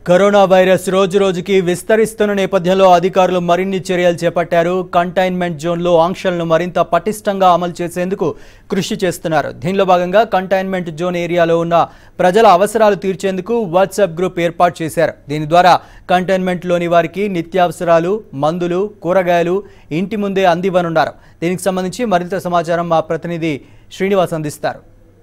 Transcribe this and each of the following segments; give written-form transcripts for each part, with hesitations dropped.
Corona virus రోజురోజుకి విస్తరిస్తున్న నేపథ్యంలో అధికారులు మరిన్ని చర్యలు చేపట్టారు. కంటైన్మెంట్ జోన్లో ఆంక్షలను మరింత పటిష్టంగా అమలు చేసేందుకు కృషి చేస్తున్నారు. దీనిలో భాగంగా కంటైన్మెంట్ జోన్ ఏరియాలో ఉన్న ప్రజల అవసరాలు తీర్చేందుకు వాట్సాప్ గ్రూప్ ఏర్పాటు చేశారు. దీని ద్వారా కంటైన్మెంట్లోని వారికి నిత్యావసరాలు, మందులు, కూరగాయలు ఇంటి ముందే అందివ్వనున్నారు. దీనికి సంబంధించి మరింత సమాచారం మా ప్రతినిధి శ్రీనివాస్ అందిస్తారు.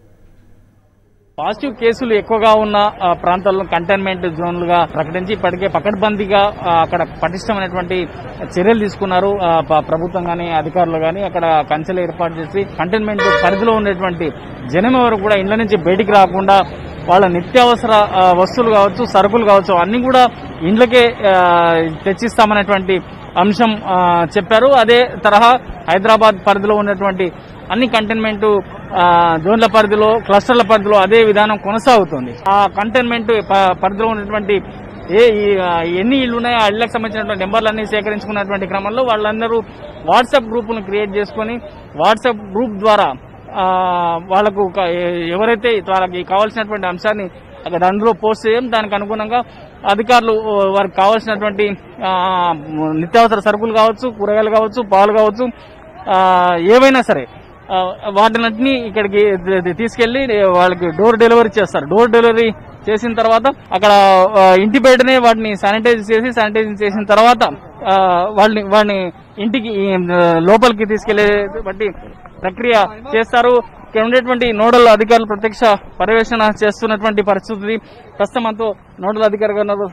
పాజిటివ్ కేసులు ఎక్కువగా ఉన్న ప్రాంతాల్లో కంటైన్మెంట్ జోన్లుగా ప్రకటించి ఇప్పటికే పకడ్బందీగా అక్కడ పటిష్టమైనటువంటి చర్యలు తీసుకున్నారు. ప్రభుత్వం గానీ అధికారులు గానీ అక్కడ కంచెలు ఏర్పాటు చేసి కంటైన్మెంట్ పరిధిలో ఉండేటువంటి జనం ఎవరు కూడా ఇళ్ల నుంచి బయటికి రాకుండా వాళ్ళ నిత్యావసర వస్తువులు కావచ్చు, సరుకులు కావచ్చు అన్ని కూడా ఇండ్లకే తెచ్చిస్తామనేటువంటి అంశం చెప్పారు. అదే తరహా హైదరాబాద్ పరిధిలో ఉన్నటువంటి అన్ని కంటైన్మెంట్ జోన్ల పరిధిలో, క్లస్టర్ల పరిధిలో అదే విధానం కొనసాగుతుంది. ఆ కంటైన్మెంట్ పరిధిలో ఉన్నటువంటి ఎన్ని ఇళ్లు ఉన్నాయో ఆ ఇళ్లకు సంబంధించినటువంటి నెంబర్లన్నీ సేకరించుకున్నటువంటి క్రమంలో వాళ్ళందరూ వాట్సాప్ గ్రూపును క్రియేట్ చేసుకుని వాట్సాప్ గ్రూప్ ద్వారా వాళ్ళకు ఎవరైతే వాళ్ళకి కావాల్సినటువంటి అంశాన్ని అక్కడ అందులో పోస్ట్ చేయం, దానికి అనుగుణంగా అధికారులు వారికి కావాల్సినటువంటి నిత్యావసర సరుకులు కావచ్చు, కూరగాయలు కావచ్చు, పాలు కావచ్చు, ఏవైనా సరే వాటినన్నింటినీ ఇక్కడికి తీసుకెళ్లి వాళ్ళకి డోర్ డెలివరీ చేస్తారు. డోర్ డెలివరీ చేసిన తర్వాత అక్కడ ఇంటి బయటనే వాటిని శానిటైజ్ చేసిన తర్వాత వాడిని ఇంటికి లోపలికి తీసుకెళ్లే బట్టి ప్రక్రియ చేస్తారు. ఇక్కడ ఉండేటువంటి నోడల్ అధికారులు ప్రత్యక్ష పర్యవేక్షణ చేస్తున్నటువంటి పరిస్థితి. ప్రస్తుతం అంతా నోడల్ అధికారి గారు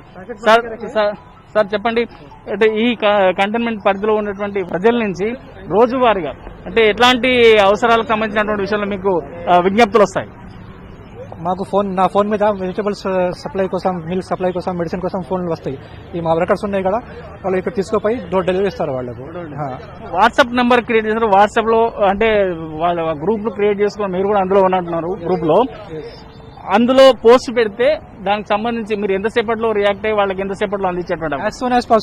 సార్ చెప్పండి, అంటే ఈ కంటైన్మెంట్ పరిధిలో ఉన్నటువంటి ప్రజల నుంచి రోజువారీగా అంటే ఎట్లాంటి అవసరాలకు సంబంధించినటువంటి విషయంలో మీకు విజ్ఞప్తులు వస్తాయి? మాకు నా ఫోన్ మీద వెజిటబుల్స్ సప్లై కోసం, మిల్క్ సప్లై కోసం, మెడిసిన్ కోసం ఫోన్లు వస్తాయి. ఈ మా వర్కర్స్ ఉన్నాయి కదా, వాళ్ళు ఇక్కడ తీసుకుపోయి డోర్ డెలివరీ ఇస్తారు వాళ్ళకు. వాట్సాప్ నెంబర్ క్రియేట్ చేస్తారు. వాట్సాప్ లో అంటే వాళ్ళ గ్రూప్ లు క్రియేట్ చేసుకుని మీరు కూడా అందులో ఉన్నట్టున్నారు. గ్రూప్ లో అందులో పోస్ట్ పెడితే దానికి సంబంధించి మీరు ఎంతసేపట్లో రియాక్ట్ అయ్యి వాళ్ళకి ఎంతసేపట్లో అందించేటువంటి యాజ్ సూన్ యాజ్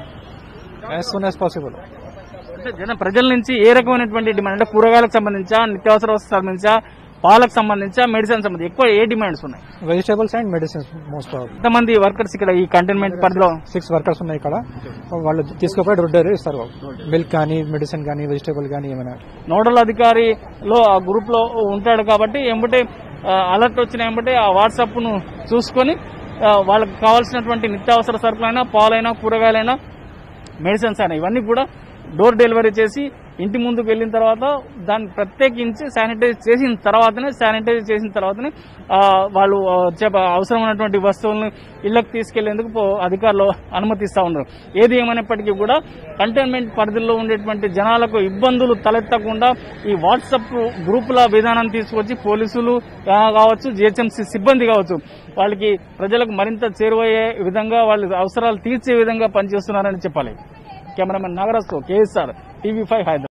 పాసిబుల్. అంటే ప్రజల నుంచి ఏ రకమైనటువంటి డిమాండ్ అంటే కూరగాయలకు సంబంధించా, నిత్యావసర వస్తువులకు సంబంధించా, పాలకు సంబంధించా, మెడిసిన్ సంబంధించి ఎక్కువ ఏ డిమాండ్స్ ఉన్నాయి? Vegetables and medicines most problem. ఎంతమంది వర్కర్స్ ఇక్కడ ఈ కంటైన్మెంట్ పరిధిలో? 6 వర్కర్స్ ఉన్నాయి ఇక్కడ. వాళ్ళు తీసుకుపోయి డోర్ డెలివరీ ఇస్తారు. మిల్క్ కానీ, మెడిసిన్ కానీ, వెజిటబుల్ కానీ ఏమైనా. నోడల్ అధికారిలో ఆ గ్రూప్ లో ఉంటాడు కాబట్టి ఎంబటే అలర్ట్ వచ్చిన ఎంబటే ఆ వాట్సాప్ ను చూసుకొని వాళ్ళకి కావాల్సినటువంటి నిత్యావసర సరుకులైనా, పాలైనా, కూరగాయలైనా, మెడిసిన్స్ అయినా ఇవన్నీ కూడా డోర్ డెలివరీ చేసి ఇంటి ముందుకు వెళ్ళిన తర్వాత దాన్ని ప్రత్యేకించి శానిటైజ్ చేసిన తర్వాతనే వాళ్ళు అవసరమైనటువంటి వస్తువులను ఇళ్లకు తీసుకెళ్లేందుకు అధికారులు అనుమతిస్తా ఉన్నారు. ఏది ఏమైనప్పటికీ కూడా కంటైన్మెంట్ పరిధిలో ఉండేటువంటి జనాలకు ఇబ్బందులు తలెత్తకుండా ఈ వాట్సాప్ గ్రూపుల విధానం తీసుకొచ్చి పోలీసులు కావచ్చు, జిహెచ్ఎంసీ సిబ్బంది కావచ్చు వాళ్ళకి ప్రజలకు మరింత చేరువయ్యే విధంగా వాళ్ళ అవసరాలు తీర్చే విధంగా పనిచేస్తున్నారని చెప్పాలి. కెమెరామెన్ నాగరాజ్తో KSR, TV5 హైదరాబాద్.